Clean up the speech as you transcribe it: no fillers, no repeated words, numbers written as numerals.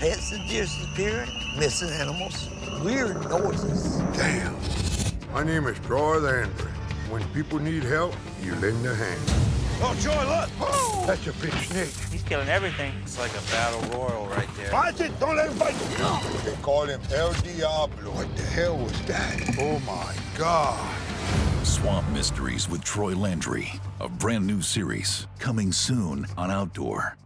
Pets are disappearing, missing animals, weird noises. Damn. My name is Troy Landry. When people need help, you lend a hand. Oh, Troy, look! Oh, that's a big snake. He's killing everything. It's like a battle royal right there. Watch it! Don't let him bite you! They call him El Diablo. What the hell was that? Oh, my God. Swamp Mysteries with Troy Landry. A brand new series coming soon on Outdoor.